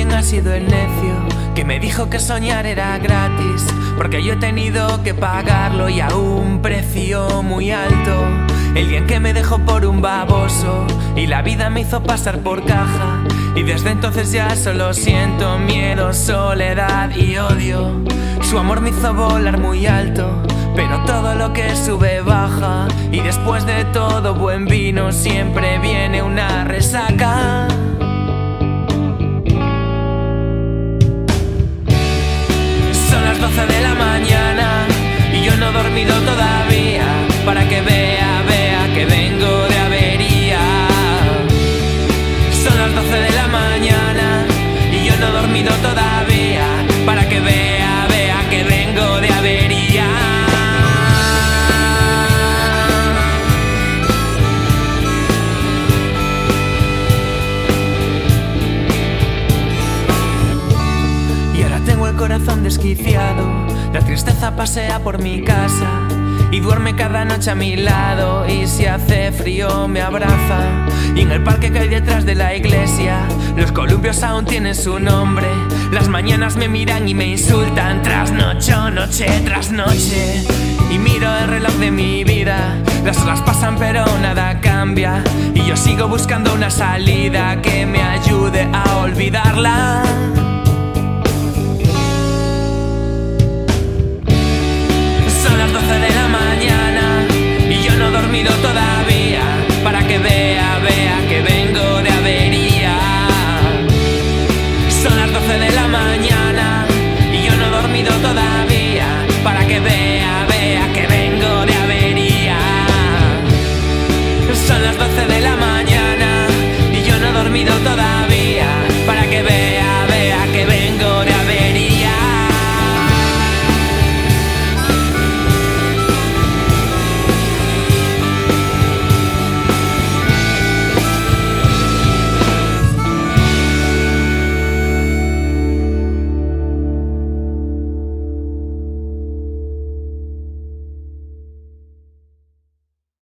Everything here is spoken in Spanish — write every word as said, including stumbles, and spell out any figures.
quién ha sido el necio que me dijo que soñar era gratis, porque yo he tenido que pagarlo y a un precio muy alto. El día en que me dejó por un baboso y la vida me hizo pasar por caja, y desde entonces ya solo siento miedo, soledad y odio. Su amor me hizo volar muy alto, pero todo lo que sube baja, y después de todo buen vino siempre viene una resaca. Son las doce de la mañana y yo no he dormido todavía, para que vea, vea que vengo de avería. Son las doce de la mañana y yo no he dormido todavía, para que vea, vea que vengo de avería. Y ahora tengo el corazón desquiciado, la tristeza pasea por mi casa y duerme cada noche a mi lado, y si hace frío me abraza. Y en el parque que hay detrás de la iglesia, los columpios aún tienen su nombre. Las mañanas me miran y me insultan, trasnocho, noche tras noche. Y miro el reloj de mi vida, las horas pasan pero nada cambia, y yo sigo buscando una salida que me ayude a olvidarla.